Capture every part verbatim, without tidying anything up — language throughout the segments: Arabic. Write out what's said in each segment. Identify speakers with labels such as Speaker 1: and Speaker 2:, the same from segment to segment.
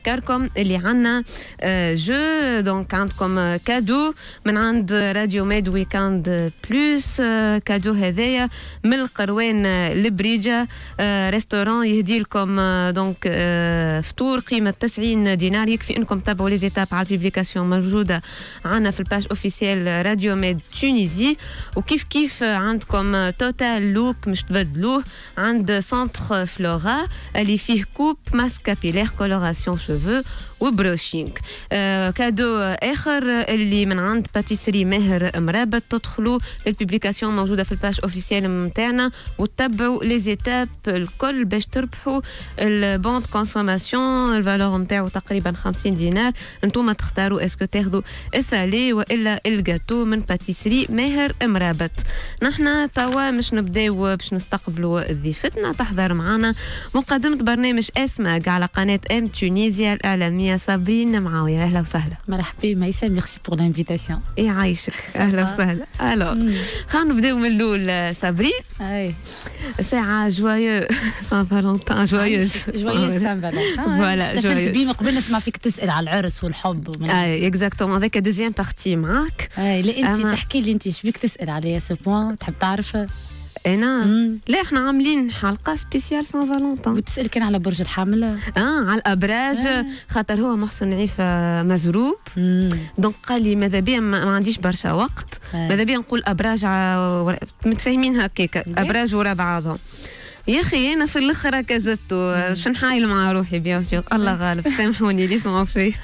Speaker 1: كاركم اللي عنا جو دونك عندكم كادو من عند راديو ميد ويكاند بلوس. كادو هذايا من القروان البريجة، ريستوران يهدي لكم دونك فطور قيمة تسعين دينار. يكفي انكم تتابعوا لي زيتاب على البوبليكاسيون موجودة عنا في الباج اوفيسيال راديو ميد تونيزي. وكيف كيف عندكم توتال لوك مش تبدلوه عند سنتر فلورا اللي فيه كوب ماسك كابيلير كولوراسيون شوفو وبروشينغ. آه كادو اخر اللي من عند باتيسري ماهر مرابط. تدخلوا البوبليكاسيون موجوده في الباج اوفيسيال نتاعنا وتتبعوا لي زيتاب الكل باش تربحوا البوند كونسوماسيون. الفالور نتاعو تقريبا خمسين دينار. انتم تختاروا اسكو تاخذوا السالي والا الجاتو من باتيسري ماهر مرابط. نحنا توا مش نبداو باش نستقبلوا ضيفتنا. تحضر معنا مقدمه برنامج اسمك على قناه ام تونيزيا الاعلاميه صابرين معاويه. اهلا وسهلا.
Speaker 2: مرحبا ميسا، ميرسي بور لانفيتاسيون.
Speaker 1: يعيشك. اهلا وسهلا. الو خلينا نبداو من الاول. صابرين
Speaker 2: اي
Speaker 1: ساعه جوايو سان فالونتان. جوايوز
Speaker 2: جوايوز سان فالونتان.
Speaker 1: فوالا
Speaker 2: دخلت بي من قبل نسمع فيك تسال على العرس والحب.
Speaker 1: اي اكزاكتومون هذاك دوزيام بارتي معاك.
Speaker 2: اي لا انت تحكي لي انت شبيك تسال عليا سو بوان تحب تعرف؟
Speaker 1: انا مم. لا احنا عاملين حلقه سبيسيال سان فالونتان.
Speaker 2: بتسال كان على برج الحمل؟
Speaker 1: اه على الابراج. آه. خاطر هو محسن عيفه مزروب. دونك قال لي ماذا بيا ما عنديش برشا وقت. آه. ماذا بيا نقول ابراج ع... متفاهمين هكاك. ابراج ورا بعضهم. يا اخي انا في الاخر كذبت شنحايل مع روحي بيان سور. الله غالب سامحوني لي سمعوا في.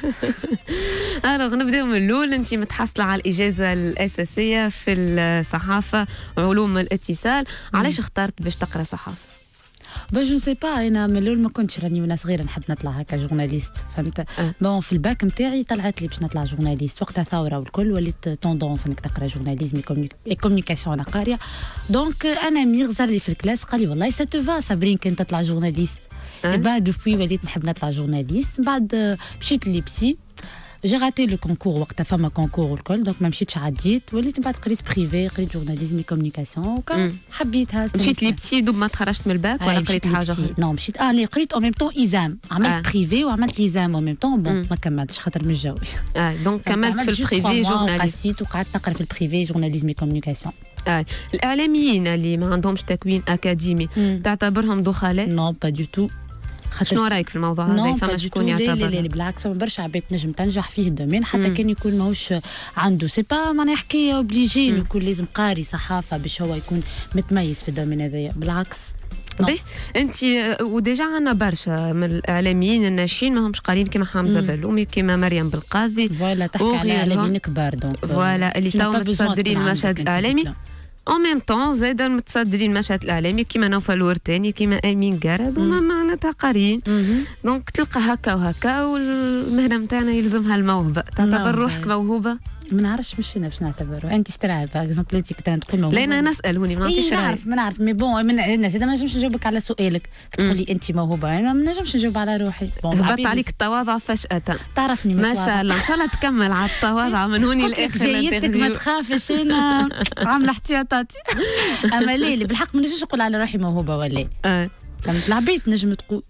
Speaker 1: الوغ نبداو من الاول. انت متحصله على الاجازه الاساسيه في الصحافه وعلوم الاتصال. علاش اخترت باش تقرا صحافه؟
Speaker 2: با جو سي با انا من الاول ما كنتش راني وانا صغيره نحب نطلع هكا جورناليست فهمت. أه. بون في الباك نتاعي طلعت لي باش نطلع جورناليست وقتها ثوره والكل وليت توندونس انك تقرا جورناليزم اي كوميونيكاسيون. انا قاريه دونك انا ميغزر لي في الكلاس قال لي والله سا تو فا صابرين كنت تطلع جورناليست. أه. بعد دوبوي وليت نحب نطلع جورناليست. بعد مشيت ليبسي جي راتي لو كونكور وقتها فما كونكور والكل دونك ما مشيتش عديت وليت من بعد قريت بريفي قريت جورناليزم كوميونيكاسيون وكان حبيتها.
Speaker 1: مشيت ليبسي دوب ما تخرجت من الباك ولا قريت حاجه؟
Speaker 2: نو مشيت اه لي قريت او ميم طون ايزام عملت آه. بريفي وعملت ليزام او ميم طون بون ما كملتش خاطر مش جوي. اه
Speaker 1: دونك كملت في البريفي جورناليزم.
Speaker 2: قسيت وقعدت نقرا في البريفي جورناليزم كوميونيكاسيون.
Speaker 1: آه. الاعلاميين اللي ما عندهمش تكوين اكاديمي مم. تعتبرهم دخلاء؟
Speaker 2: نو با دو تو.
Speaker 1: شنو رايك في الموضوع هذا؟ فما شكون يعتبر؟
Speaker 2: لا لا بالعكس برشا عباد تنجم تنجح فيه الدومين حتى كان يكون ماهوش عنده سي با معناها حكايه اوبليجي يكون لازم قاري صحافه باش هو يكون متميز في الدومين هذايا. بالعكس.
Speaker 1: باهي انت وديجا عندنا برشا من الاعلاميين الناشئين ماهمش قاريين كيما حمزه بلومي كيما مريم بالقاضي.
Speaker 2: فوالا تحكي على اعلاميين كبار دونك
Speaker 1: فوالا اللي تو متصدرين المشهد الاعلامي. en même temps زاد المتصدرين المشهد الاعلامي كيما نوفل الورتاني كيما امين قرد وما معناتها قاريين. دونك تلقى هكا وهكا والمهنه نتاعنا يلزمها الموهبه. تعتبر روحك موهوبه؟
Speaker 2: ما نعرفش مش انا باش نعتبره. انت اشتراها باغ اكزومبل انت كنت تقول موهوبه.
Speaker 1: لا انا نسال هوني ما نعطيش رايي.
Speaker 2: نعرف ما نعرف مي بون من الناس ما نجمش نجاوبك على سؤالك. تقول لي انت موهوبه انا ما نجمش نجاوب على روحي.
Speaker 1: هبط عليك التواضع فجاه.
Speaker 2: تعرفني
Speaker 1: ما شاء الله ان شاء الله تكمل على التواضع من هوني لاخر
Speaker 2: جيتك ما تخافش انا عامله احتياطاتي. اما ليه بالحق ما نجمش نقول على روحي موهوبه ولا اه فهمت. العبيد نجم تقول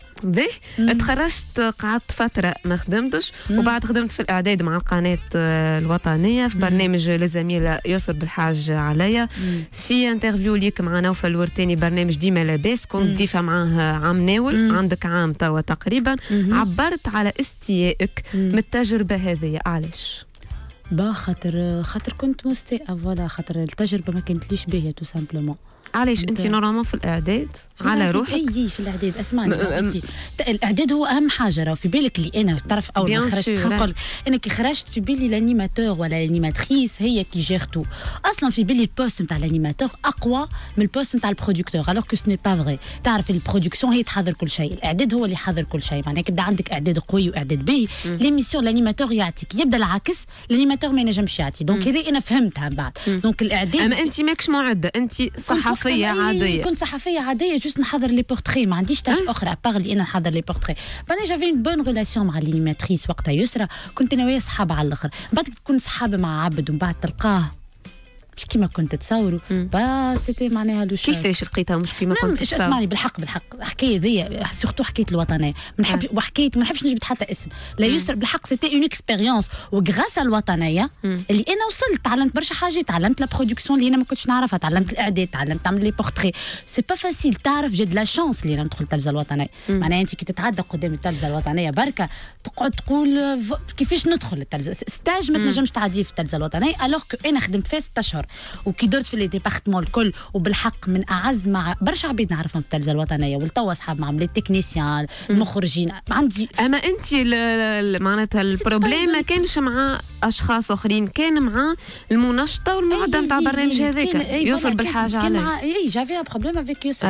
Speaker 1: باهي. تخرجت قعدت فترة ما خدمتش وبعد خدمت في الإعداد مع القناة الوطنية في برنامج لزميل يسر بالحاج عليا. في انترفيو ليك مع نوفل الورتاني برنامج ديما لاباس كنت ضيفة معاه عام ناول. عندك عام توا تقريبا. عبرت على استيائك من التجربة هذه. علاش؟
Speaker 2: با خاطر خاطر كنت مستاءة فوالا خاطر التجربة ما كانت ليش باهية تو سامبلومون.
Speaker 1: علاش انت نورمالمون في الاعداد على روحك؟
Speaker 2: اي في الاعداد اسمعني انت الاعداد هو اهم حاجه. راه في بالك اللي انا تعرف اول ما خرجت نقول انا كي خرجت في بالي الانيماتور ولا الانيماتريس هي كي جير تو. اصلا في بالي البوست نتاع الانيماتور اقوى من البوست نتاع البرودكتور الوغ كو سني با فري. تعرف البرودكسيون هي تحضر كل شيء. الاعداد هو اللي يحضر كل شيء. معناها كيبدا عندك اعداد قوي واعداد باهي ليميسيون الانيماتور يعطيك. يبدا العكس الانيماتور ما ينجمش يعطي. دونك هذه انا فهمتها من بعد. دونك الاعداد
Speaker 1: اما انت ماكش معده انت صحفيه عاديه.
Speaker 2: كنت صحفيه عاديه جوست نحضر لي بورتري ما عنديش تاش اخرى ابار اللي انا نحضر لي بورتري. فانا جافي اون بون ريلاسيون مع الانيماتريس وقتها يسرى. كنت انا ويا صحاب على الاخر. بعد تكون صحاب مع عبد ومن بعد تلقاه مش كيما كنت تصوروا با سيتي معناها لو
Speaker 1: كيفاش لقيتها مش كيما كنت تصور؟
Speaker 2: اسمعني بالحق بالحق الحكايه ذي سورتو حكايه الوطنيه ما نحب وحكايه ما نحبش نجبد حتى اسم لا يسر بالحق سيتي اون اكسبيريونس وغراس الوطنيه اللي انا وصلت تعلمت برشا حاجات تعلمت لا برودكسيون اللي انا ما كنتش نعرفها تعلمت الاعداد تعلمت تعمل لي بورتري سي با فاسيل تعرف جد لا شانس اللي انا ندخل التلفزه الوطنيه معناها انت كي تتعدى قدام التلفزه الوطنيه بركه تقعد تقول كيفاش ندخل التلفزه ستاج ما تنجمش تعديه في التلفزه الوطنيه الوغ كو انا خدمت فيها ستة اشهر وكي درت في لي ديبارتمون الكل وبالحق من اعز مع برشا عباد نعرفهم في التلفزه الوطنيه والتوا اصحاب معهم لي تكنيسيان المخرجين عندي.
Speaker 1: اما انت معناتها البروبليم ما كانش مع اشخاص اخرين كان مع المنشطه والمعدة نتاع برنامج هذاك يوصل بالحاجه عليه.
Speaker 2: كان اي جافي بروبليم افيك يوسف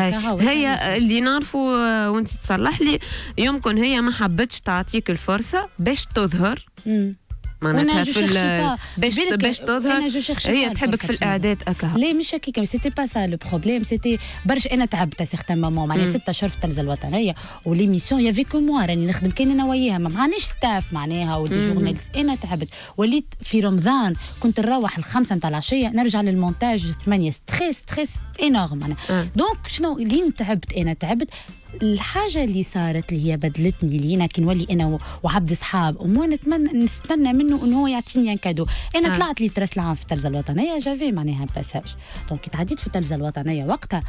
Speaker 1: هي اللي نعرفوا وانت تصلح لي يمكن هي ما حبتش تعطيك الفرصه باش تظهر معناتها في باش باش تظهر هي تحبك في الاعداد اكاها.
Speaker 2: لا مش هكاك سيتي با سا لو بروبليم سيتي برشا انا تعبت سيغتان مومون معناها ستة اشهر في التلفزه الوطنيه وليميسيون يافي كو موا راني نخدم كان انا وياها ما معناش ستاف معناها ودي جورناليست انا تعبت وليت في رمضان كنت نروح الخمسة نتاع العشيه نرجع للمونتاج ثمانية ستريس ستريس انورم معناها دونك شنو لين تعبت انا تعبت الحاجة اللي صارت اللي هي بدلتني اللي أنا كي نولي أنا وعبد صحاب وما نتمنى نستنى منه إنه هو يعطيني كادو. أنا آه. طلعت لي ترس العام في التلفزة الوطنية جافي معناها باساج دونك تعديت في التلفزة الوطنية وقتها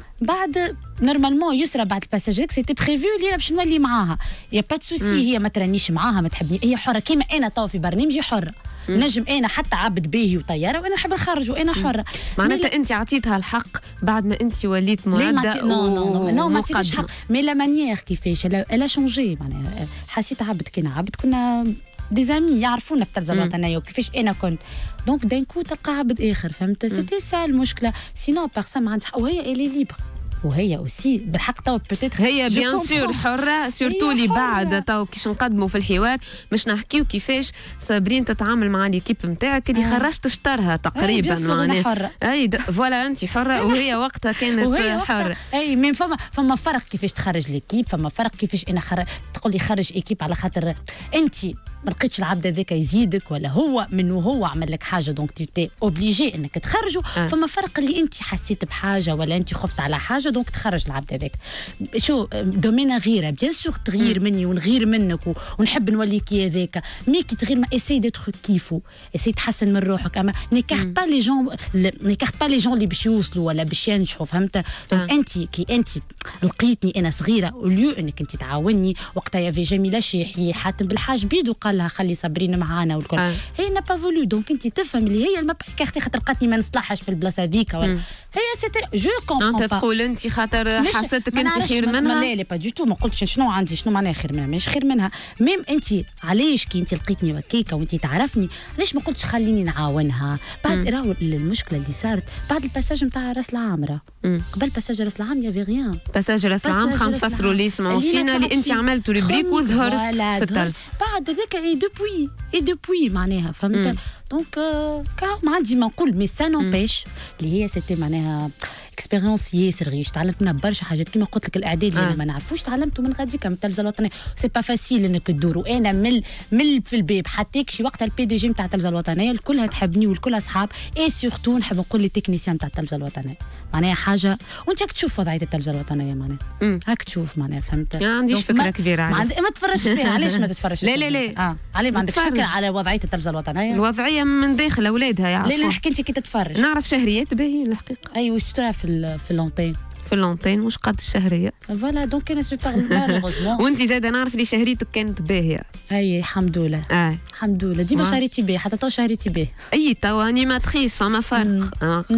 Speaker 2: بعد نورمالمون يسرى بعد الباساج هيك سيتي بريفو اللي انا باش نولي معاها يا با سوسي هي ما ترانيش معاها ما تحبني هي حره كيما انا تو في برنامجي حره نجم انا حتى عبد باهي وطياره وانا نحب نخرج وانا حره
Speaker 1: معناتها انت عطيتها الحق بعد ما انت وليت معدة
Speaker 2: نو نو نو ما عطيتش الحق مي لا مانيير كيفاش الا شونجي معناها حسيت عبد كنا عبد كنا دي زامي يعرفونا في التلفزه الوطنيه وكيفاش انا كنت دونك دانكو تلقى عبد اخر فهمت سيتي سا المشكله سينو بار سا ما عندها وهي الي ليبر وهي اوسي بالحق تو بوتيتر
Speaker 1: هي بيان سور حره سورتو اللي بعد تو كيش نقدموا في الحوار باش نحكيو كيفاش صابرين تتعامل مع ليكيب نتاعك اللي خرجت شطرها تقريبا
Speaker 2: معناها
Speaker 1: اي فوالا انت حره وهي وقتها كانت وهي حره
Speaker 2: اي مين فما فما فرق كيفاش تخرج ليكيب فما فرق كيفاش انا خر... تقول لي خرج ايكيب على خاطر انت ما لقيتش العبد هذاك يزيدك ولا هو من وهو عمل لك حاجه دونك تي اوبليجي انك تخرجه آه. فما فرق اللي انت حسيت بحاجه ولا انت خفت على حاجه دونك تخرج العبد هذاك شو دومينا غيره بيان سور تغير مني ونغير منك ونحب نولي كي هذاك مي كي تغير ما اسي ديتر كيفو اسي تحسن من روحك اما نيكارت با لي جون نيكارت با لي جون اللي باش يوصلوا ولا باش ينجحوا فهمت دونك انت كي انت لقيتني انا صغيره وليو انك انت تعاوني وقتها يافي جميله شيحي حاتم بالحاج بيدو قال لها خلي صابرين معانا والكل آه. هي نا با فولو دونك انت تفهم اللي هي ما كارتي خاطر لقاتني ما نصلحش في البلاصه هذيك ولا هي سيتي جو كومبون
Speaker 1: انت تقول انت خاطر حسيتك انت خير منها
Speaker 2: لا لا با دو تو ما قلتش شنو عندي شنو معناها خير منها مش خير منها ميم انت علاش كي انت لقيتني وكيكه وانت تعرفني علاش ما قلتش خليني نعاونها بعد راهو المشكله اللي صارت بعد الباساج نتاع راس العامره قبل باساج راس العام يا في غيان
Speaker 1: باساج راس العام خم فسروا اللي يسمعوا فينا اللي انت عملتوا ريبريك وظهرت في التلفزه
Speaker 2: بعد هذاك اي دوبوي اي دوبوي معناها فهمت دونك كاو ما عندي ما نقول مي سا نوبيش اللي هي سيتي معناها اكسبيريونس ياسر غيش تعلمت منها برشا حاجات كيما قلت لك الاعداد اللي آه. ما نعرفوش تعلمته من غاديك من التلفزه الوطنيه سي با فاسيل انك تدور وانا من من في الباب حتى شي وقتها البي دي جي نتاع التلفزه الوطنيه الكلها تحبني والكل اصحاب اي سورتو نحب نقول لي تكنيسيان نتاع التلفزه الوطنيه معناها حاجه وانت راك تشوف وضعيه التلفزه الوطنيه معناها هاك تشوف معناها فهمت
Speaker 1: ما عنديش فكره كبيره
Speaker 2: عليها ما, ما تفرجش فيها علاش ما تتفرجش
Speaker 1: لا لا لا
Speaker 2: اه علي ما عندكش فكره على وضعيه التلفزه الوطنيه
Speaker 1: الوضعيه من داخل اولادها يعرفوا
Speaker 2: لا لا نحكي انت كي تتفرج
Speaker 1: نعرف شهريات باهي الحقيقه
Speaker 2: اي واش ترى في في اللونتين
Speaker 1: في اللونتين مش قد الشهريه
Speaker 2: فوالا دونك انا سو بارل مالوغوزمون
Speaker 1: وانت زاده نعرف اللي شهريتك كانت باهيه
Speaker 2: اي الحمد لله
Speaker 1: اه
Speaker 2: الحمد لله ديما شهريتي باهيه حتى تو شهريتي باهيه
Speaker 1: اي تو انيماتريس فما فرق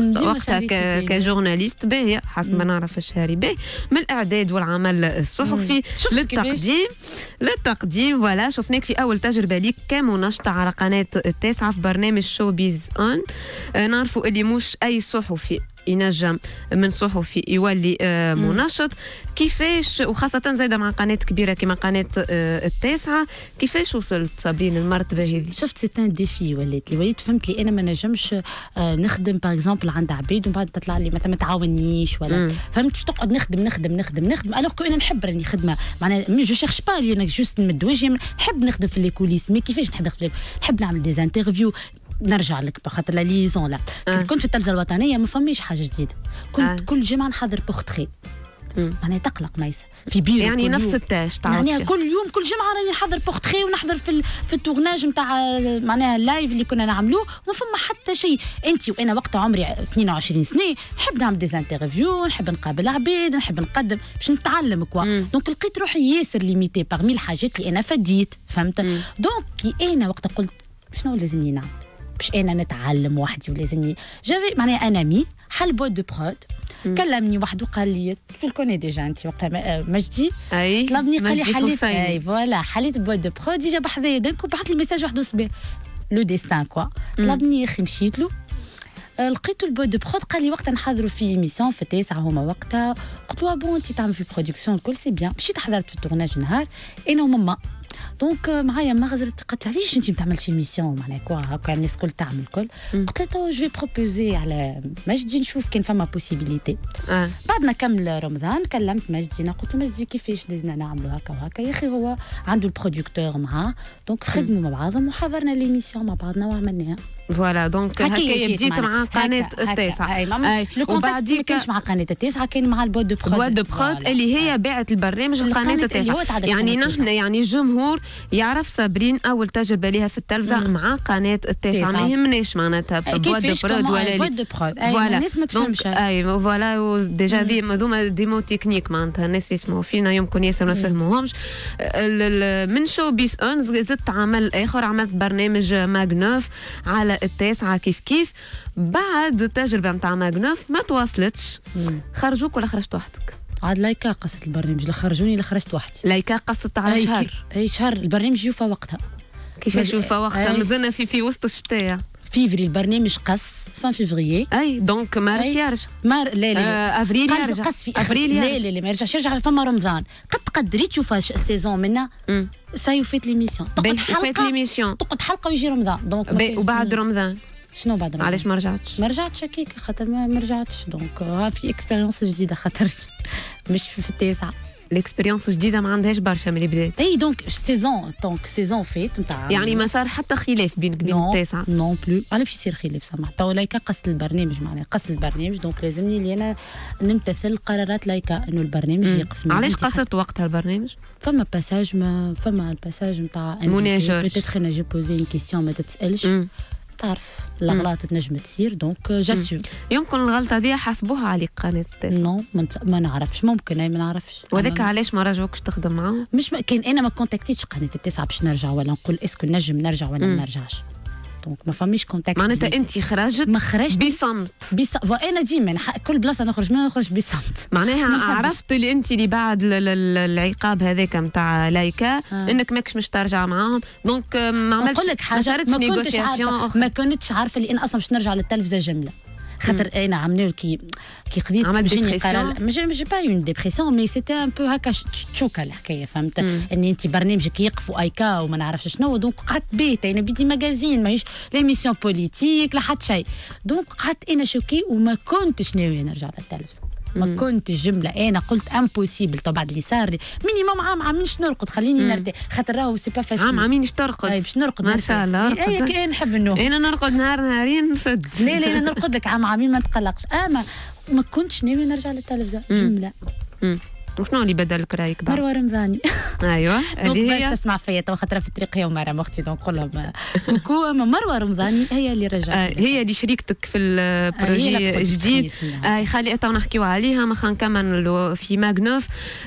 Speaker 1: وقتها كجورناليست باهيه حسب ما نعرف الشهري باهي من الاعداد والعمل الصحفي للتقديم للتقديم فوالا شفناك في اول تجربه ليك كمنشطه على قناه التاسعه في برنامج شو بيز اون نعرفوا اللي مش اي صحفي ينجم من صحفي يولي آه منشط كيفاش وخاصة زايدة مع قناة كبيرة كما قناة آه التاسعة كيفاش وصلت صابرين المرتبة هذه؟
Speaker 2: شفت سي ان ديفي ولات لي وليت فهمت لي أنا ما نجمش آه نخدم باغ اكزومبل عند عبيد ومن بعد تطلع لي مثلا ما تعاونيش ولا مم. فهمت باش تقعد نخدم نخدم نخدم نخدم الوغ كو أنا نحب راني خدمة معناها جو شيرش با لي أنا جوست نمد وجهي نحب نخدم في لي كوليس مي كيفاش نحب نخدم نحب نعمل دي انترفيو نرجع لك خاطر لا ليزون لا آه. كنت في التلفزه الوطنيه ما فماش حاجه جديده كنت آه. كل جمعه نحضر بورتري معناها تقلق ميسا في بيرو
Speaker 1: يعني نفس التاج
Speaker 2: تعاود يعني كل يوم كل جمعه راني نحضر بورتري ونحضر في ال... في التورناج نتاع معناها اللايف اللي كنا نعملوه وما فما حتى شيء انت وانا وقتها عمري اثنين وعشرين سنه نحب نعمل ديزانترفيو نحب نقابل عباد نحب نقدم باش نتعلم كوا دونك لقيت روحي ياسر ليميتي باغمي الحاجات اللي انا فديت فهمت دونك كي انا وقتها قلت شنو لازم نعمل باش انا نتعلم وحدي ولازم جافي معناها انا مي حل بوت دو برود كلمني واحد وقال لي تو الكوني ديجا انت وقتها مجدي
Speaker 1: اي
Speaker 2: طلبني قال لي حليت اي فوالا حليت بوت دو برود ديجا بحذايا دنك وبعث لي ميساج واحد صباح لو ديستان كوا طلبني يا اخي مشيت له لقيت البوت دو برود قال لي وقتها نحضروا في ايميسيون في التاسعه هما وقتها قلت له بون انت تعمل في برودكسيون الكل سي بيان مشيت حضرت في التورناج نهار انا وماما دونك معايا ما غزرت قالت لي علاش انت ما تعملش ميسيون معناها كوا هكا الناس الكل تعمل الكل قلت لها تو جو بروبوزي على مجدي نشوف كان فما بوسيبيليتي آه. بعد ما كمل رمضان كلمت مجدي قلت له مجدي كيفاش لازمنا نعملوا هكا وهكا يا اخي هو عنده البروديكتور معاه دونك خدموا مع بعضهم وحضرنا ليميسيون مع بعضنا وعملناها
Speaker 1: فوالا دونك هكا بديت مع قناه التاسعه
Speaker 2: اي لو كونتاكت ما كانش مع قناه التاسعه كان مع البوت دو برود
Speaker 1: بوت دو برود اللي هي باعت البرنامج لقناه التاسعه يعني نحن يعني الجمهور يعرف صابرين اول تجربه لها في التلفزه مع قناه التاسعه ما يهمناش معناتها بوت دو برود ولا
Speaker 2: بوت دو برود فوالا
Speaker 1: الناس ما تفهمش اي فوالا ديجا هذوما ديمو تكنيك معناتها الناس يسمعوا فينا يمكن ياسر ما فهموهمش من شو بيس اون زدت عمل اخر عملت برنامج ماغنوف على التاسعه كيف كيف بعد التجربه نتاع ماغنوف ما تواصلتش خرجوك ولا خرجت وحدك؟
Speaker 2: عاد لايكا قصت البرنامج اللي خرجوني اللي خرجت وحدي
Speaker 1: لايكا قصت على شهر
Speaker 2: اي شهر البرنامج يوفى وقتها
Speaker 1: كيفاش يوفى وقتها مازلنا في في وسط الشتاء
Speaker 2: فيفري البرنامج قص فان فيفري
Speaker 1: اي دونك مارس يرجع
Speaker 2: مار لا لا
Speaker 1: آه افريل يرجع
Speaker 2: قص في افريل لا لا لا ما يرجعش يرجع فما رمضان قد تقدري تشوف السيزون منا سايو فيت ليميسيون
Speaker 1: تقعد حلقه
Speaker 2: ليميسيون تقعد حلقه ويجي رمضان دونك
Speaker 1: وبعد رمضان
Speaker 2: شنو بعد رمضان
Speaker 1: علاش ما رجعتش
Speaker 2: ما رجعتش هكاك خاطر ما رجعتش دونك ها في اكسبيريونس جديده خاطر مش في التاسعه
Speaker 1: الاكسبيريونس جديده ما عندهاش برشا من البدايه
Speaker 2: اي دونك سيزون دونك سيزون فات نتاع
Speaker 1: يعني ما صار حتى خلاف بينك بين التاسعه
Speaker 2: نون بلو على باش يصير خلاف سامح تو لايكا قص البرنامج معناها قص البرنامج دونك لازمني اللي انا نمتثل قرارات لايكا انه البرنامج يقف
Speaker 1: علاش قصرت وقتها البرنامج
Speaker 2: فما باساج ما فما الباساج نتاع
Speaker 1: مناجر
Speaker 2: بيتيتر انا جو بوزي اون كيسيون ما تتسالش تعرف الاغلاط تنجم تصير دونك جاسيوم
Speaker 1: يمكن الغلطه دي حسبوها عليك قناه التاسعه
Speaker 2: نو ما نعرفش ممكن اي ما نعرفش
Speaker 1: وذاك علاش ما رجعوكش تخدم معاهم
Speaker 2: مش كان انا ما كونتاكتيتش قناه التاسعه باش نرجع ولا نقول اسكو نجم نرجع ولا ما نرجعش دونك ما فماش كونتاكت
Speaker 1: معناتها انت خرجت
Speaker 2: ما خرجت
Speaker 1: بصمت
Speaker 2: بصمت وانا ديما كل بلاصه نخرج منها نخرج بصمت
Speaker 1: معناها عرفت اللي انت اللي بعد العقاب هذاك نتاع لايكا آه. انك ماكش مش ترجع معاهم دونك ما عملتش
Speaker 2: نقول لك حاجه ما كنتش عارفه ما كنتش عارفه اللي انا اصلا باش نرجع للتلفزه جمله خاطر انا عملوا كي كي خديت
Speaker 1: جيني
Speaker 2: قرار ماشي با اون ديبرسيون مي سيتي ان بو هكا تشوكا الحكايه فهمت اني انت برنامجك يقف ايكا وما نعرفش شنو دونك قعدت بيت انا بدي ماغازين ماهيش ليميسيون بوليتيك لا حتى شيء دونك قعدت انا شوكي وما كنتش ناويه نرجع للتلفزه ما كنتش جمله انا قلت امبوسيبل تو بعد اللي صار لي مينيموم عام عامينش نرقد خليني نرتاح خاطر راهو سي با فاسيل
Speaker 1: عام عامينش ترقد
Speaker 2: اي باش نرقد
Speaker 1: ما شاء الله
Speaker 2: اي كي نحب النوم
Speaker 1: انا نرقد نهار نهارين نفد
Speaker 2: لا لا انا نرقد لك عام عامين ما تقلقش اما ما كنتش ناوي نرجع للتلفزه جمله
Speaker 1: وشنو اللي بدلك رايك بعد؟
Speaker 2: مروه رمضاني
Speaker 1: ايوه
Speaker 2: دونك بس تسمع فيا تو خاطر في الطريق هي ومريم اختي دونك نقول لهم كوكو اما مروه رمضاني هي اللي رجعت
Speaker 1: هي اللي شريكتك في البروجي الجديد اي خلي تو نحكيو عليها ما خلينا نكملوا في ماغنوف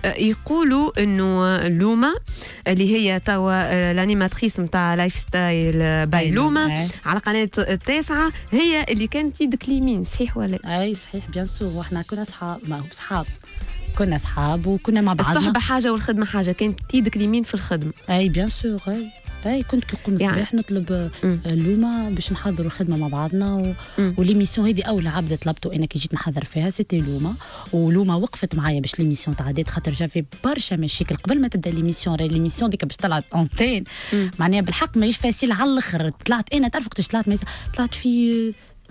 Speaker 1: يقولوا انه لوما اللي هي توا الانيماتريس نتاع لايف ستايل باي لوما على قناه التاسعه هي اللي كانت يدك اليمين صحيح ولا؟
Speaker 2: اي صحيح بيان سور واحنا كنا اصحاب ما هو اصحاب كنا اصحاب وكنا مع بعضنا
Speaker 1: الصحبه حاجه والخدمه حاجه كانت ايدك اليمين في الخدمه
Speaker 2: اي بيان سور اي اي كنت كي نقوم الصباح يعني نطلب لوما باش نحضروا الخدمه مع بعضنا و... وليميسيون هذه اول عبد طلبته انا كي جيت نحضر فيها سيتي لوما ولوما وقفت معايا باش ليميسيون تعديت خاطر جافي برشا مشاكل قبل ما تبدا ليميسيون راهي ليميسيون ديك باش طلعت اونتين معناها بالحق ماهيش فاسيل على الاخر طلعت انا تعرف وقتاش طلعت طلعت في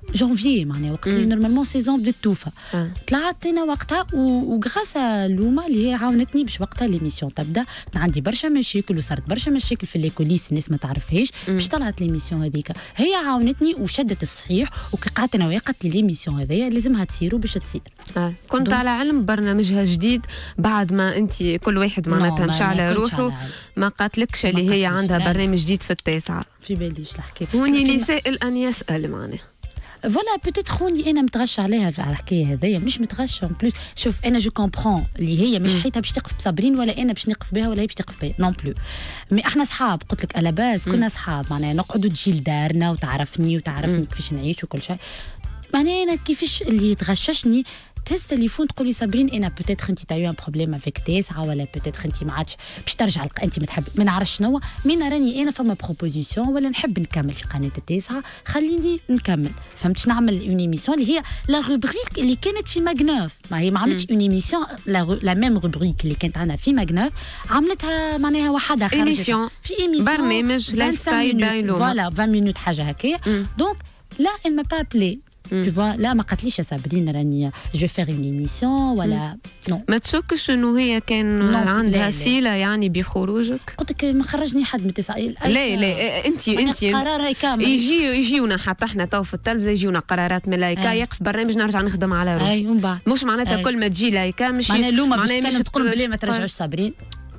Speaker 2: جانفي معناها وقت اللي نورمالمون سيزون بدات توفى. طلعت انا وقتها وغراسا لوما اللي هي عاونتني باش وقتها ليميسيون تبدا. عندي برشا مشاكل وصارت برشا مشاكل في ليكوليس الناس ما تعرفهاش باش طلعت ليميسيون هذيك. هي عاونتني وشدت الصحيح وكي قعدت انا وياها قالت لي ليميسيون هذيا لازمها تصير باش تصير.
Speaker 1: آه. كنت على علم برنامجها جديد بعد ما انت كل واحد معناتها مشى على روحه ما قالتلكش اللي هي عندها برنامج جديد في التاسعه؟
Speaker 2: في باليش الحكايه
Speaker 1: هوني نسائل ان يسال معناها
Speaker 2: فوالا بوتيت خوني انا متغشى عليها على الحكايه هذيا مش متغشى بلوس. شوف انا جو كومبرون اللي هي مش حيتها باش تقف بصابرين ولا انا باش نقف بها ولا هي باش تقف بها نون بلو. مي احنا صحاب قلت لك على باز كنا صحاب معناها نقعدوا تجي لدارنا وتعرفني وتعرفني كيفاش نعيش وكل شيء. معناها انا كيفاش اللي تغششني تهز تليفون تقول لي صابرين انا بوتيتر انت تايو ان بروبليم افيك تاسعه ولا بوتيتر انت ما عادش باش ترجع انت ما تحب ما نعرفش شنو. مين راني انا فما بروبوزيسيون ولا نحب نكمل في قناه التاسعه خليني نكمل. فهمتش نعمل اون ايميسيون اللي هي لا روبريك اللي كانت في ماغنوف. ما هي ما عملتش اون ايميسيون لا ميم روبريك اللي كانت عندنا في ماغنوف عملتها معناها وحدها خرجت في ايميسيون
Speaker 1: برنامج لايف ستايل
Speaker 2: فوالا عشرين مينوت حاجه هكايا. دونك لا elle m'a pas appelé. Tu vois لا ما قالتليش يا صابرين راني جو فيغ اون ايميسيون ولا نو.
Speaker 1: ما تشكش انه هي كان عندها سيله يعني بخروجك؟
Speaker 2: قلت لك ما خرجني حد من تسعه.
Speaker 1: لا لا انت انت
Speaker 2: قرار كامل
Speaker 1: يجي يجيونا حتى احنا تو في التلفزه يجيونا قرارات من لايكا يقف برنامج نرجع نخدم على روحي.
Speaker 2: اي ومن بعد
Speaker 1: مش معناتها كل ما تجي لايكا مش
Speaker 2: معناها لوما معناها مش تقول بلي ما ترجعوش صابرين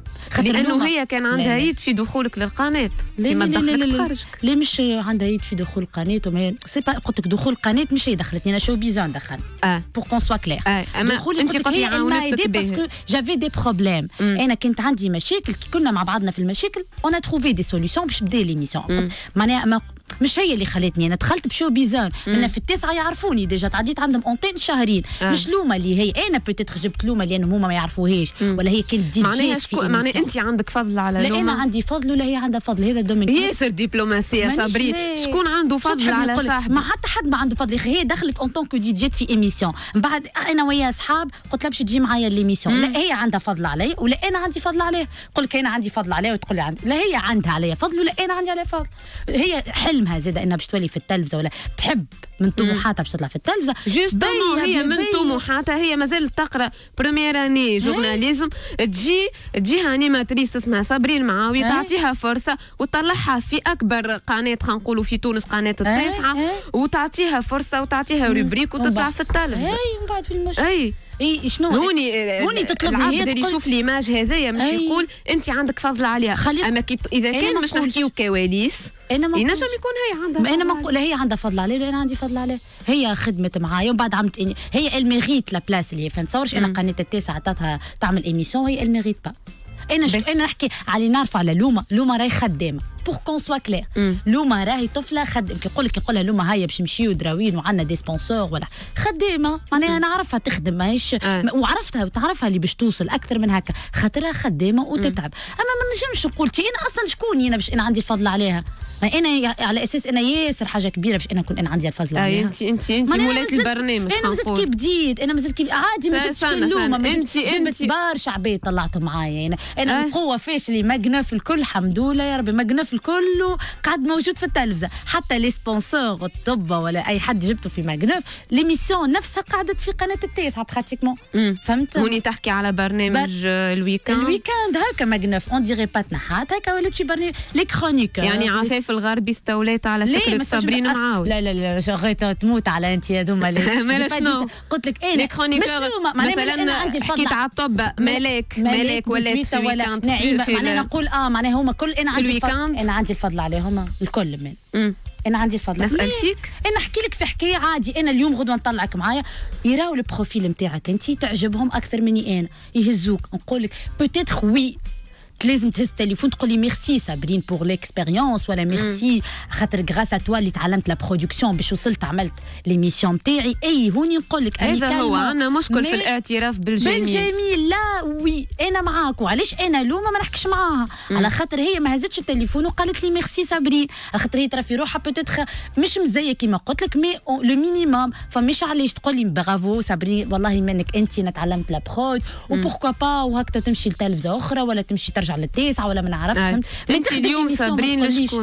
Speaker 1: لانه هي كان عندها يد في دخولك للقناه كيما دخلتك خرجك.
Speaker 2: لا مش عندها يد في دخول القناه وما سي با قلت لك دخول القناه مش هي دخلتني انا شو بيزون دخل
Speaker 1: اه
Speaker 2: بور كون سوا كلير.
Speaker 1: دخولي انت قلت لي عاونتك
Speaker 2: باسكو جافي دي بروبليم. انا كنت عندي مشاكل كي كنا مع بعضنا في المشاكل اون تروفي دي سوليسيون باش تبدا ليميسيون. معناها مش هي اللي خلتني انا دخلت بشو بيزان. انا في التاسعه يعرفوني ديجا تعديت عندهم اونتين شهرين. آه. مش لوما اللي هي انا بوتيتر جبت لوما لانهم هما ما يعرفوهاش ولا هي كانت دي
Speaker 1: جي في معناها انت عندك فضل على
Speaker 2: لا
Speaker 1: لوما؟
Speaker 2: انا عندي فضل ولا هي عندها فضل؟ هذا دومين
Speaker 1: ياسر دبلوماسيه صابرين. شكون عنده فضل على صاحبه؟
Speaker 2: ما حتى حد ما عنده فضل. هي دخلت اون طونك دي جيت في ايميسيون من بعد انا وياها اصحاب قلت لها باش تجي معايا ليميسيون. لا هي عندها فضل علي ولا انا عندي فضل عليها. قلت لك انا عندي فضل عليها وتقول لي عندي. لا هي عندها عليا فضل ولا انا عندي عليها فضل. هي حلمها زاده انها باش تولي في التلفزه ولا بتحب من طموحاتها باش تطلع في التلفزه.
Speaker 1: جوستومون هي من طموحاتها هي مازالت تقرا بريمير اني جورناليزم تجي تجيها انيماتريس اسمها صابرين معاوي تعطيها فرصه وتطلعها في اكبر قناه خلينا نقولوا في تونس قناه التاسعه وتعطيها فرصه وتعطيها روبريك وتطلع في التلفزه.
Speaker 2: اي من بعد في المشكل
Speaker 1: اي
Speaker 2: اي شنو
Speaker 1: هوني
Speaker 2: هوني تطلب
Speaker 1: لي اللي يشوف ليماج هذايا مش يقول انت عندك فضل عليها. اما كي اذا كان مش نحكيو كواليس ينجم يكون هي عندها
Speaker 2: انا ما لا هي عندها فضل عليه ولا انا عندي فضل عليه. هي خدمت معايا ومن بعد عملت إني. هي الميريت لا بلاس اللي هي فين تصورش انا قناه التاسعه عطاتها تعمل ايميسيون هي الميريت با. انا شك... انا نحكي على نعرف على لوما. لوما راهي خدامه بور كون سوا كلير. لوما راهي طفله خدام كي يقول لك يقول لها لوما هيا باش نمشيو دراوين وعندنا دي سبونسور ولا خدامه معناها نعرفها تخدم ماهيش آه. وعرفتها وتعرفها اللي باش توصل اكثر من هكا خاطرها خدامه وتتعب. اما ما نجمش نقول تي انا اصلا شكون انا باش انا عندي الفضل عليها. انا على اساس انا ياسر حاجه كبيره باش انا نكون انا عندي الفضل عليها.
Speaker 1: انت انت انت مولات البرنامج.
Speaker 2: انا مازلت كي بديت انا مازلت كي عادي ما جبتش لوما انت انت برشا عباد طلعتوا معايا. انا انا آه. القوه فاشلي ماغنوف الكل الحمد لله يا ربي ماغنوف الكل قاعد موجود في التلفزه. حتى لي سبونسور الطب ولا اي حد جبته في ماغنوف ليميسيون نفسها قعدت في قناه التاسعه براتيكمون. فهمت
Speaker 1: هوني تحكي على برنامج الويكاند.
Speaker 2: الويكاند هكا ماغنوف اون ديري با تنحات هكا ولات في برنامج لي كرونيك
Speaker 1: يعني عفاف الغربي استوليت على فكره صابرين معاود.
Speaker 2: لا لا لا شغيت تموت على انت هذوما
Speaker 1: مالا شنو
Speaker 2: قلت لك انا
Speaker 1: لي كرونيكور مثلا انا عندي الفضل حكيت على الطب ملاك ملاك ولات في الويكاند
Speaker 2: معناها نقول اه معناها هما كل انا عندي الفضل انا عندي الفضل عليهم الكل من انا عندي الفضل.
Speaker 1: نسال فيك
Speaker 2: انا نحكي لك في حكايه عادي. انا اليوم غدوه نطلعك معايا يراو البروفيل نتاعك انت تعجبهم اكثر مني انا يهزوك نقول لك بوتيتر وي لازم تهز التليفون تقول لي ميرسي صابرين بور ليكسبيريونس ولا ميرسي خاطر غراس ا توا اللي تعلمت لا برودكسيون باش وصلت عملت ليميسيون تاعي. اي هوني نقول لك
Speaker 1: هذا هو عندنا مشكل في الاعتراف بالجميل.
Speaker 2: بالجميل لا وي انا معاك. وعلاش انا لوما ما نحكيش معاها على خاطر هي ما هزتش التليفون وقالت لي ميرسي صابرين على خاطر هي ترى في روحها بوتيتر مش مزيه كيما قلت لك مي لو مينيموم. فمش علاش تقول لي برافو صابرين والله منك انت انا تعلمت لا برود وبوركوا با وهكذا تمشي لتلفزه اخرى ولا تمشي ترجع للتاسعه ولا ما نعرفش.
Speaker 1: انت اليوم صابرين لشكون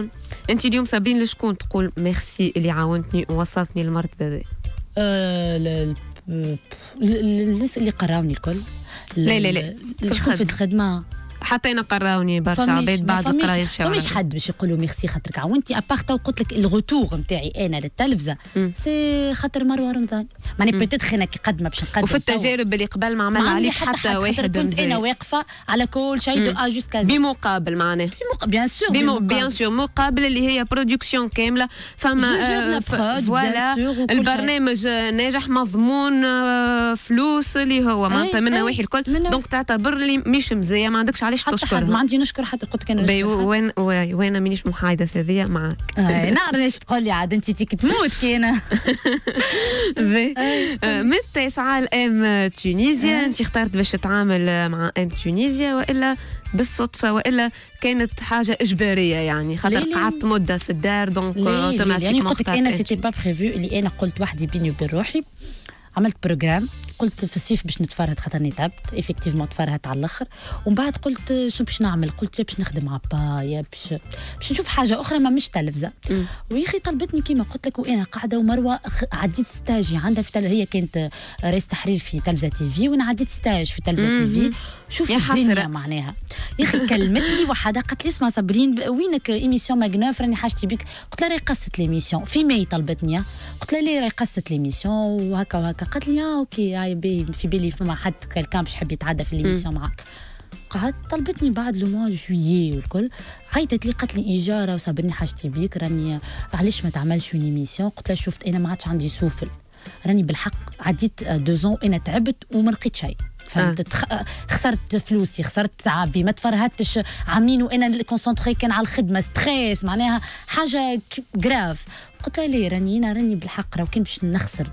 Speaker 1: انت اليوم صابرين لشكون تقول ميرسي اللي عاونتني ووصلتني للمرتبه هذه؟
Speaker 2: الناس اللي قراوني الكل.
Speaker 1: لا لا لا
Speaker 2: في الخدمه
Speaker 1: حتى انا قراوني برشا عباد بعد القرايه
Speaker 2: مشاو. فماش حد باش يقولوا ميرسي خاطرك عاونتي ابارتا وقلت لك الغوتور نتاعي انا للتلفزه سي خاطر مروه رمضان. ماني بوتيتر انا كي قدمه باش نقدم
Speaker 1: وفي التجارب اللي قبل ما عملها عليك حتى, حتى واحد
Speaker 2: كنت انا واقفه على كل شيء دو ا جوسكا
Speaker 1: بمقابل معناه
Speaker 2: بيان سور
Speaker 1: بيان سور مقابل اللي هي برودكسيون كامله فما
Speaker 2: فوالا
Speaker 1: البرنامج ناجح مضمون فلوس اللي هو معناتها منه واحد الكل دونك تعتبر لي مش مزيه ما عندكش علاش تشكر.
Speaker 2: ما عندي نشكر حتى قلت كان
Speaker 1: نشكر وين وين مانيش محايده هذيا معك.
Speaker 2: آه نعرف ليش تقول لي عاد انت تيك تموت كينا.
Speaker 1: من التاسعة لام تونيزيا انت اخترت باش تتعامل مع ام تونيزيا والا بالصدفه والا كانت حاجه اجباريه يعني خاطر قعدت مده في الدار دونك اوتوماتيك
Speaker 2: يعني قلت لك انا سيتي با بريفو اللي انا قلت وحدي بيني وبين روحي عملت بروجرام قلت في الصيف باش نتفرهد خاطرني تعبت ايفيكتيفمون تفرهدت على الاخر ومن بعد قلت شو باش نعمل قلت باش نخدم عبايه باش باش نشوف حاجه اخرى ما مش تلفزه ويا اخي طلبتني كيما قلت لك وانا قاعده ومروه عديت ستاجي عندها في تل... هي كانت رئيس تحرير في تلفزه تي في وانا عديت ستاج في تلفزه تي في شوفي الدنيا معناها يا اخي كلمتني وحده قالت لي اسمع صابرين وينك ايميسيون ماغنوف راني حاجتي بك قلت لها راهي قصت ليميسيون في ماي طلبتني قلت لها ليه راهي قصت ليميسيون وهكا وهكا قالت لي اه اوكي هاي بي في بالي فما حد كان باش يحب يتعدى في ليميسيون معاك قعدت طلبتني بعد لو موا جويي والكل عيطت لي قالت لي اجاره وصابرني حاجتي بيك راني علاش ما تعملش اون ايميسيون قلت لها شفت انا ما عادش عندي سوفل راني بالحق عديت دوزون انا تعبت وما لقيت شيء فهمت آه. خسرت فلوسي خسرت تعبي ما تفرهدتش عامين وانا كونسونطري كان على الخدمه ستريس معناها حاجه جراف قلت لها ليه راني انا راني بالحق راه كان باش نخسر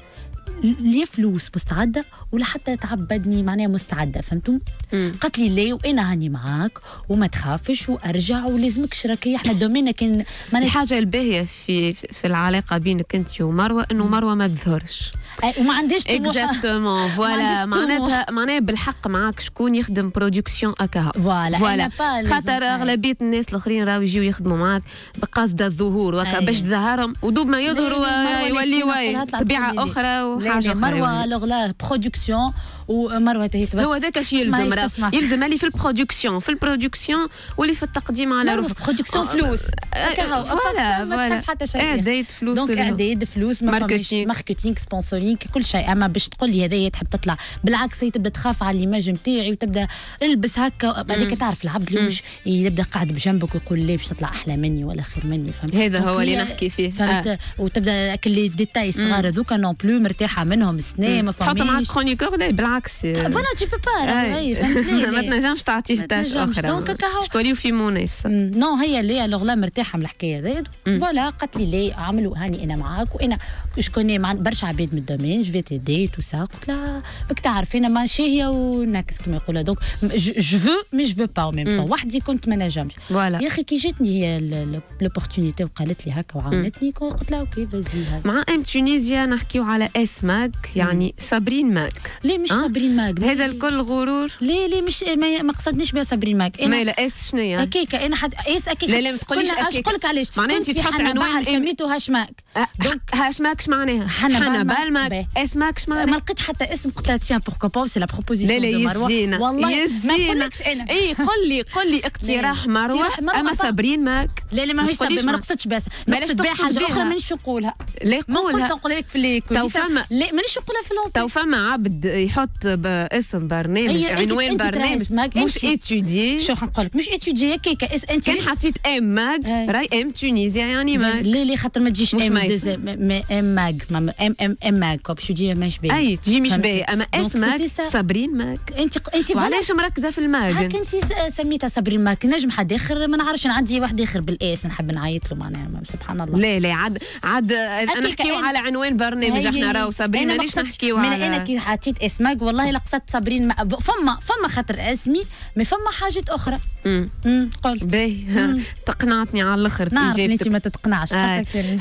Speaker 2: لي فلوس مستعده ولا حتى تعبدني معناها مستعده فهمتم؟ قالت لي ليه وانا هاني معاك وما تخافش وارجع ولازمكش راكي احنا دومينا كان
Speaker 1: الحاجه الباهيه في في العلاقه بينك انت ومروه انه مروه ما تظهرش
Speaker 2: وما عندهاش
Speaker 1: طموح اكزاكتومون فوالا معناتها معناها بالحق معاك شكون يخدم برودكسيون هكا
Speaker 2: فوالا
Speaker 1: فوالا خاطر اغلبيه الناس الاخرين راهو يجيو يخدموا معاك بقصد الظهور وهكا باش تظهرهم ودوب ما يظهروا يوليوا طبيعه اخرى وحاجه
Speaker 2: مروه لغلا برودكسيون ومروه هي
Speaker 1: هو ذاك الشيء يلزم يلزم اللي في البرودكسيون في البرودكسيون واللي في التقديم على روحك
Speaker 2: برودكسيون فلوس هكا
Speaker 1: فوالا
Speaker 2: ما تحب حتى شيء
Speaker 1: اعداد فلوس
Speaker 2: دونك اعداد فلوس ماركتينغ سبونسورينغ كل شيء اما باش تقول لي هذايا تحب تطلع بالعكس هي تبدا تخاف على الايماج نتاعي وتبدا البس هكا هذيك تعرف العبد اللي مش يبدا قاعد بجنبك ويقول لي باش تطلع احلى مني ولا خير مني فهمت
Speaker 1: هذا هو اللي نحكي فيه
Speaker 2: فهمت آه. وتبدا كل ديتاي صغار هذوك نون بلو مرتاحه منهم سنه ما
Speaker 1: فهمتش تحط معك كرونيكور لا بالعكس
Speaker 2: فوالا تي بو با فهمتني
Speaker 1: ما تنجمش تعطيه تاش اخرى
Speaker 2: دونك
Speaker 1: شكون في منافسه
Speaker 2: نو هي اللي الوغ لا مرتاحه من الحكايه هذه فوالا قالت لي ليه عملوا هاني انا معاك وانا شكون مع برشا عباد من الدومين جو في تيدي تو سا قلت لها بك تعرف انا ما شاهيه وناكس كما يقولوا دونك جو فو مي جو فو با او ميم طون وحدي كنت ما نجمش يا اخي كي جاتني هي لوبورتونيتي وقالت لي هكا وعاونتني قلت لها اوكي فازي
Speaker 1: مع ام تونيزيا نحكيو على اس ماك يعني صابرين ماك
Speaker 2: ليه مش صابرين ماك
Speaker 1: هذا الكل غرور
Speaker 2: ليه ليه مش ما قصدنيش بها صابرين ماك
Speaker 1: انا لا اس شنو هي
Speaker 2: هكاكا انا حد اس اكيد
Speaker 1: لا لا ما تقوليش
Speaker 2: هكاكا نقول لك علاش
Speaker 1: معناها انت تحط عنوان
Speaker 2: سميتو هاشماك
Speaker 1: دونك هاشماك اش معناها حنا بالماك اسماك اش معناها
Speaker 2: ما لقيت حتى اسم قلت لها تيان بوركو با سي لا بروبوزيسيون
Speaker 1: دو
Speaker 2: مروه والله ما نقولكش انا
Speaker 1: اي قل لي قل لي اقتراح مروه اما صابرين ماك
Speaker 2: لا لا ماهيش صابرين ما نقصدش بها نقصد بها حاجه اخرى مانيش نقولها
Speaker 1: لا
Speaker 2: قولها نقول لك في الكوليس لا مانيش نقولها في لونتي
Speaker 1: تو فما عبد يحط اسم برنامج عنوان برنامج مش اتودي
Speaker 2: شو نقول لك مش اتودي هكاكا انت
Speaker 1: كان حطيت ام ماج راي ام تونيزيا يعني ماج
Speaker 2: لا لا خاطر ما تجيش ام دوزيام ام ماج ام ام ام ماج باش تجي ماش باهي
Speaker 1: اي تجي مش باهي اما اس ماج صابرين ماج
Speaker 2: انت انت
Speaker 1: وعلاش مركزه في الماج
Speaker 2: هاك انت سميتها صابرين ماج نجم حد اخر ما نعرفش عندي واحد اخر بالاس نحب نعيط له معناها سبحان الله
Speaker 1: لا لا عاد عاد انا نحكيو على عنوان برنامج احنا راهو صابرين مانيش نحكيو على
Speaker 2: انا كي حطيت اسمك والله لقصدت صابرين فما فما خاطر اسمي ما فما حاجات اخرى امم قول
Speaker 1: باهي تقنعتني على الاخر
Speaker 2: نعرف انت ما تتقنعش
Speaker 1: في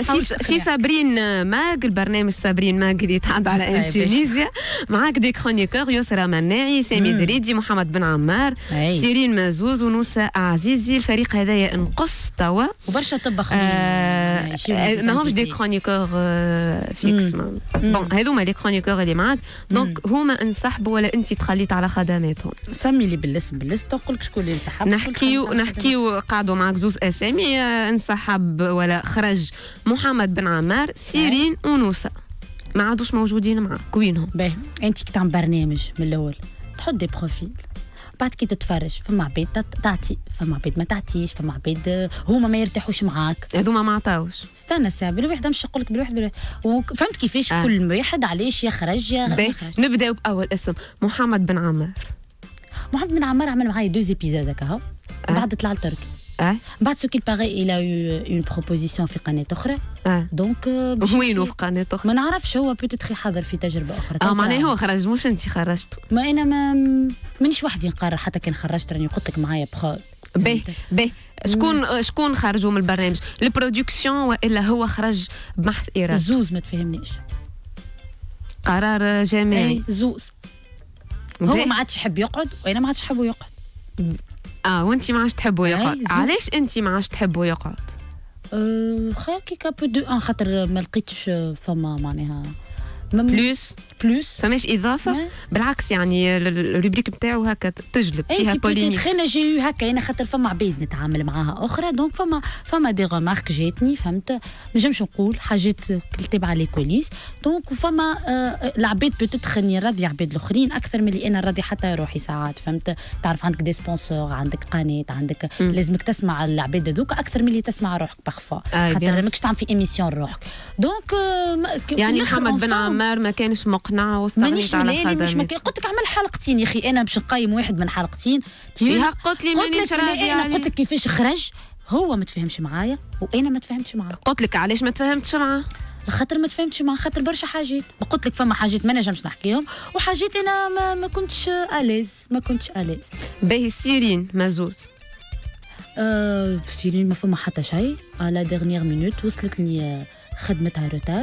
Speaker 1: في في صابرين ماك، البرنامج صابرين ماك اللي يتعرض على ان تونيزيا، معاك دي كرونيكور يسرى مناعي، سامي دريدي، محمد بن عمار، سيرين مازوز، ونوسة عزيزي. الفريق هذايا انقص توا
Speaker 2: وبرشا طبخ
Speaker 1: آه ماهمش دي كرونيكور آه فيكس. بون هذوما لي كرونيكور اللي معاك، دونك هما انسحبوا ولا انت تخليت على خدماتهم؟
Speaker 2: سمي لي بالاسم بالاسم نقول لك شكون اللي انسحب.
Speaker 1: نحكيو نحكيو قعدوا معاك زوز اسامي، انسحب ولا خرج محمد بن عمار، سيرين ونوسة ما عادوش موجودين معاك، وينهم؟
Speaker 2: باهي انت كي تعمل برنامج من الاول تحط دي بروفيل، بعد كي تتفرج فما عباد تعطي، فما عباد ما تعطيش، فما عباد هما ما يرتاحوش معاك،
Speaker 1: هذوما ما عطاوش.
Speaker 2: استنى ساعه بالواحد مش نقول لك بالواحد بالواحد. فهمت كيفاش آه. كل واحد علاش يخرج يا
Speaker 1: نبداو باول اسم محمد بن عمار.
Speaker 2: محمد بن عمار عمل معايا دوز ايبيزود هكا آه. بعد طلع لتركي
Speaker 1: اه
Speaker 2: بعد سو كيل باغي الى اون بروبوزيسيون في قناه اخرى
Speaker 1: اه
Speaker 2: دونك
Speaker 1: وينو في قناه اخرى
Speaker 2: ما نعرفش، هو بوتيتر يحضر في تجربه اخرى.
Speaker 1: اه معناها هو خرج مش انت خرجته؟
Speaker 2: ما انا ما مانيش وحدي نقرر، حتى كان خرجت راني قلت لك معايا بخو.
Speaker 1: باهي باهي شكون شكون خرجوا من البرنامج؟ البرودكسيون والا هو خرج بمحض اراده؟
Speaker 2: زوز ما تفهمنيش،
Speaker 1: قرار جماعي
Speaker 2: زوز. هو ما عادش يحب يقعد وانا ما عادش نحبه يقعد.
Speaker 1: اه وانت ما عادش تحبوا يقعد، علاش انت ما عادش تحبوا يقعد؟
Speaker 2: أه خاكي كابو دو ان خاطر ما لقيتش فما معناها
Speaker 1: بلوس
Speaker 2: بلوس
Speaker 1: فماش اضافه ما. بالعكس يعني الروبريك نتاعو هكا تجلب فيها بوليميك.
Speaker 2: خلينا جاي هكا انا خاطر فما عباد نتعامل معاها اخرى، دونك فما فما دي غمارك جاتني، فهمت؟ ما نجمش نقول حاجات تابعه لي كوليس، دونك فما آه العباد بوتيتر راني راضيه عباد الاخرين اكثر من اللي انا راضيه حتى روحي ساعات، فهمت؟ تعرف عندك دي سبونسور، عندك قناه، عندك م. لازمك تسمع العباد هذوك اكثر من اللي تسمع روحك بارفوا،
Speaker 1: آه
Speaker 2: خاطر ماكش تعمل في ايميسيون روحك. دونك آه
Speaker 1: يعني محمد بن عمار ما كانش مقنع واستغنيت على خدمات.
Speaker 2: مش مك... قلت لك اعمل حلقتين يا اخي، انا باش نقيم واحد من حلقتين
Speaker 1: فيها قلت لي مانيش راضيه.
Speaker 2: انا قلت لك كيفاش خرج، هو ما تفهمش معايا وانا ما تفهمتش معاه.
Speaker 1: قلت لك علاش ما تفهمتش معاه؟
Speaker 2: خاطر ما تفهمتش معاه، خاطر برشا حاجات قلت لك فما حاجات ما نجمش نحكيهم، وحاجات انا ما, ما كنتش اليز ما كنتش اليز.
Speaker 1: باهي سيرين مازوز
Speaker 2: أه سيرين ما فما حتى شيء، على ديرنيير مينوت وصلت لي خدمتها روتار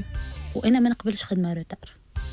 Speaker 2: وانا ما نقبلش خدمه روتار،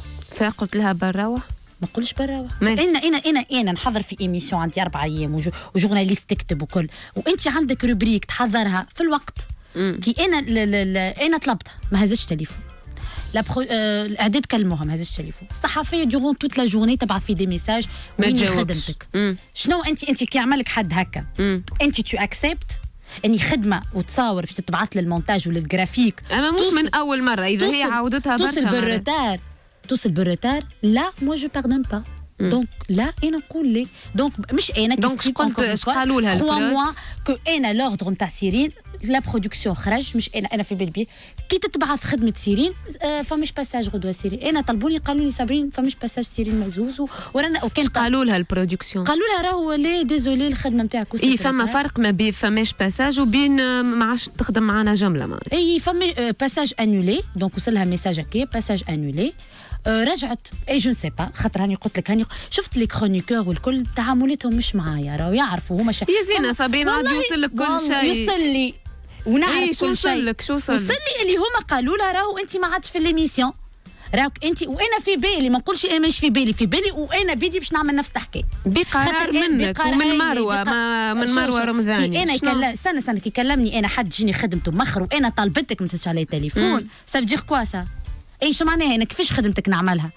Speaker 1: فقلت لها براوح
Speaker 2: ما نقولش براوح. انا انا انا انا نحضر في ايميسيون عندي اربع ايام وجو وجورناليست تكتب وكل، وانت عندك روبريك تحضرها في الوقت. مم. كي انا ل ل ل انا طلبتها ما هزتش تليفون، لا برو... آه... الاعداد كلموها ما هزتش تليفون، الصحفيه دورون توت لا جورني تبعث في دي ميساج وين خدمتك. مم. شنو انت انت كي يعملك حد هكا انت تو اكسبت اني خدمه وتصاور باش تتبعث للمونتاج وللجرافيك،
Speaker 1: اما مش من اول مره اذا هي عاودتها برشا
Speaker 2: توصل بالروتار توصل بالروتار لا مو جو باردون با. دونك لا انا نقول لك دونك مش انا كيف
Speaker 1: دونك قلت اش قالوا لها
Speaker 2: البروج موا كو انا لوردر نتاع سيرين لا برودكسيون خرج مش انا انا في بالبي كي تتبعث خدمه سيرين آه فمش باساج غدوه سيرين، انا طلبوني قالوا لي صابرين فمش باساج سيرين مزوز ورانا وكان
Speaker 1: قالوا لها البرودكسيون
Speaker 2: قالوا لها راهو لي ديزولي الخدمه نتاعك
Speaker 1: اي فما فرق ما بين فماش باساج وبين ما عادش تخدم معنا جمله معنا.
Speaker 2: اي فما باساج انولي دونك وصلها ميساج هكا باساج انولي أه رجعت اي جو نسي با خاطر هاني قلت لك هاني شفت لي كرونيكور والكل تعاملاتهم مش معايا راهو يعرفوا هما
Speaker 1: شيء يا زينه صابرين عاد يوصل لك كل شيء
Speaker 2: يوصل لي ونعرف
Speaker 1: إيه
Speaker 2: كل شيء.
Speaker 1: شو لك شو وصل
Speaker 2: وصل لي اللي هما قالوا لها راهو انت ما عادش في ليميسيون راك انت وانا في بالي ما نقولش انا مش في بالي في بالي وانا بدي باش نعمل نفس الحكايه
Speaker 1: بقرار منك ومن مروه ما من مروه رمضاني.
Speaker 2: انا كلم استنى استنى كي كلمني انا حد جيني خدمته مخر وانا طالبتك ما تهزش علي تليفون سا فدير كوا سا ايش معناها انا كيفاش خدمتك نعملها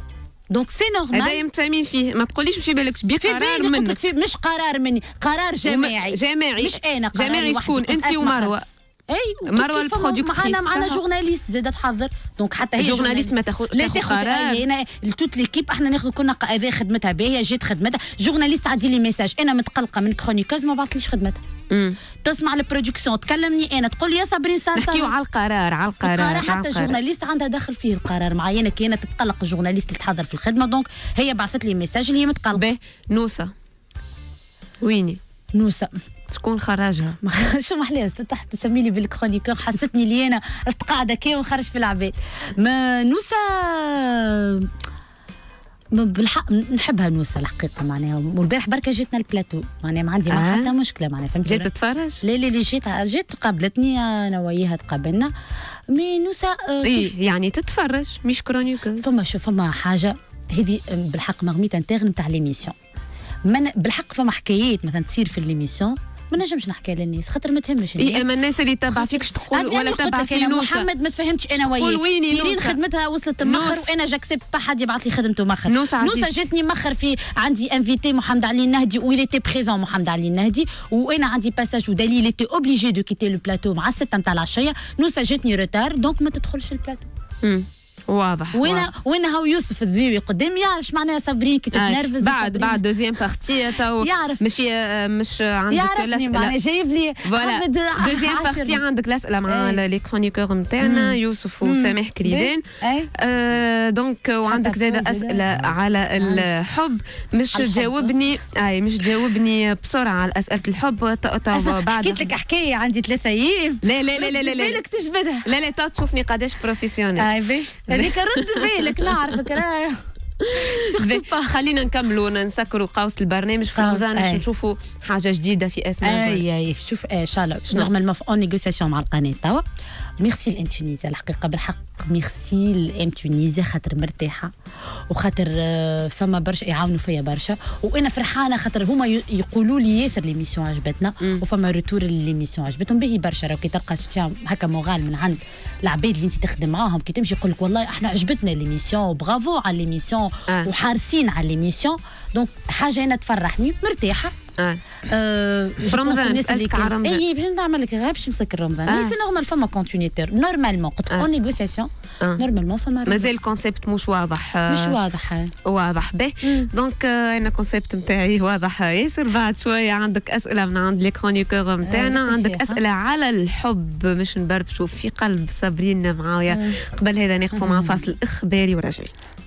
Speaker 2: دونك سي نورمال.
Speaker 1: هذا متفاهمين فيه ما تقوليش في بالك بقرار منك
Speaker 2: في مش قرار مني قرار جماعي
Speaker 1: جماعي
Speaker 2: مش انا قرار
Speaker 1: جماعي شكون انت ومروه
Speaker 2: اي
Speaker 1: مروه البرودكتريس
Speaker 2: معنا معنا جورناليست زاد تحضر دونك حتى هي
Speaker 1: جورناليست ما تاخذ
Speaker 2: لا تاخذ انا توت ليكيب احنا ناخذ كنا هذه خدمتها باهيه جات خدمتها جورناليست عدي لي ميساج انا متقلقه من كرونيكوز ما بعثليش خدمتها امم تسمع البرودكسيون تكلمني انا تقول لي يا صابرين صار
Speaker 1: نحكيو على القرار على القرار
Speaker 2: القرار حتى الجورناليست عندها دخل فيه القرار معي انا كي انا تتقلق الجورناليست اللي تحضر في الخدمه دونك هي بعثت لي ميساج اللي هي متقلقه.
Speaker 1: نوسه ويني
Speaker 2: نوسه
Speaker 1: شكون خرجها؟
Speaker 2: شو محليها تحت تسمي لي بالكرونيكور حستني لي انا قاعده كي ونخرج في العباد. ما نوسه بالحق نحبها نوسة الحقيقه معناها. والبارح بركه جاتنا البلاتو معناها ما عندي معها حتى مشكله معناها فهمت.
Speaker 1: جات تتفرج؟
Speaker 2: لا لا لا جيت جيت قابلتني انا وياها تقابلنا مي نوسة آه
Speaker 1: ايه يعني تتفرج مش كرونيكوز.
Speaker 2: فما شوف فما حاجه هذه بالحق مغميت انترن تاع ليميسيون. من بالحق فما حكايات مثلا تصير في ليميسيون ما نجمش نحكي للناس خاطر ما تهمش الناس.
Speaker 1: اي اما الناس اللي تابع فيكش تقول ولا تابع في نوسة.
Speaker 2: محمد ما تفهمتش انا وياه سيرين خدمتها وصلت مخر وانا جاكسبت با حد يبعث لي خدمته مخر.
Speaker 1: نوسة,
Speaker 2: نوسة جاتني مخر في عندي انفيتي محمد علي النهدي ويل ايتي بريزون محمد علي النهدي وانا عندي باساج ودليل ايتي اوبليجي دو كيتي لو بلاتو مع الستة نتاع العشيه. نوسة جاتني روتار دونك ما تدخلش البلاتو.
Speaker 1: امم واضح.
Speaker 2: وين وين هاو يوسف الذويوي قدام يعرف معناها صابرين كي تتنرفز
Speaker 1: بعد بعد دوزيام بارتي تو
Speaker 2: يعرف
Speaker 1: مش مش عندك
Speaker 2: يعرفني معناها جايب لي
Speaker 1: فوالا دوزيام بارتي عندك الاسئله مع لي كرونيكور نتاعنا يوسف وسامح كريدان آه دونك وعندك زاد اسئله على الحب مش تجاوبني اي مش تجاوبني بسرعه على اسئله الحب بعد
Speaker 2: حكيت لك حكايه عندي ثلاثه ايام.
Speaker 1: لا لا لا لا لا
Speaker 2: بالك تجبدها.
Speaker 1: لا لا تو تشوفني قداش بروفيسيونيل.
Speaker 2: اي بي هذيك رد بالك نعرفك راه
Speaker 1: خلينا نكملوا نسكروا قوس البرنامج في رمضان باش نشوفوا حاجه جديده في اسماء.
Speaker 2: اي اي شوف ان شاء الله نورمالمون في اون نيغوسياسيون مع القناه توا. ميرسي الام تونيزيا الحقيقه بالحق ميرسي الام تونيزيا خاطر مرتاحه وخاطر فما برشا يعاونوا فيا برشا وانا فرحانه خاطر هما يقولوا لي ياسر ليميسيون عجبتنا وفما روتور ليميسيون عجبتهم باهي برشا. راهو كي تلقى سوتيان هكا مورال من عند العباد اللي انت تخدم معاهم كي تمشي يقول لك والله احنا عجبتنا ليميسيون برافو على ليميسيون آه. وحارسين على ليميسيون دونك حاجه انا تفرحني مرتاحه. اه
Speaker 1: في رمضان نسالك على رمضان.
Speaker 2: اي باش نعمل لك غير باش نسكر رمضان.
Speaker 1: آه.
Speaker 2: سي نورمال فما كونتينيتور نورمالمون قلت اون نيغوسياسيون نورمالمون فما
Speaker 1: مازال الكونسيبت مش واضح.
Speaker 2: مش واضح
Speaker 1: واضح به دونك انا الكونسيبت نتاعي واضح ياسر. بعد شويه عندك اسئله من عند لي كرونيكور نتاعنا. عندك اسئله على الحب مش نبربشوا في قلب صابرين معايا. قبل هذا نقفوا مع فاصل اخباري وراجعين.